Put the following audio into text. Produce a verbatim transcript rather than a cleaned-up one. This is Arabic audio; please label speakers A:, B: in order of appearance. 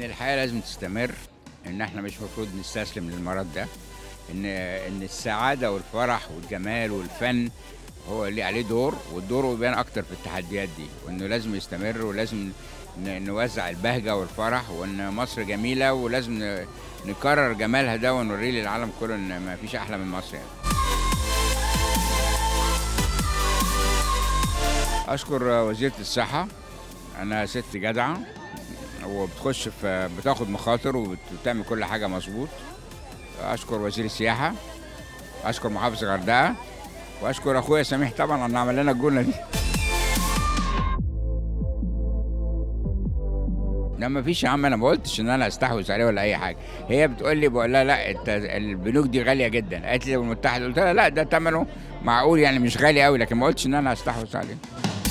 A: الحياة لازم تستمر، إن إحنا مش المفروض نستسلم للمرض ده، إن إن السعادة والفرح والجمال والفن هو اللي عليه دور، والدور بيبان أكتر في التحديات دي، وإنه لازم يستمر ولازم ن- نوزع البهجة والفرح، وإن مصر جميلة ولازم ن- نكرر جمالها ده ونوريه للعالم كله إن ما فيش أحلى من مصر يعني. أشكر وزيرة الصحة، أنا ست جدعة وبتخش في بتاخد مخاطر وبتعمل كل حاجة مظبوط. أشكر وزير السياحة، أشكر محافظ الغردقة، وأشكر أخويا سميح طبعا على إنه عمل لنا الجونة دي. لا ما فيش يا عم، انا ما قلتش ان انا استحوذ عليه ولا اي حاجه، هي بتقول لي بقول لها لا انت البنوك دي غاليه جدا، قالت لي المتحد، قلت لها لا ده ثمنه معقول يعني مش غالي قوي، لكن ما قلتش ان انا استحوذ عليه.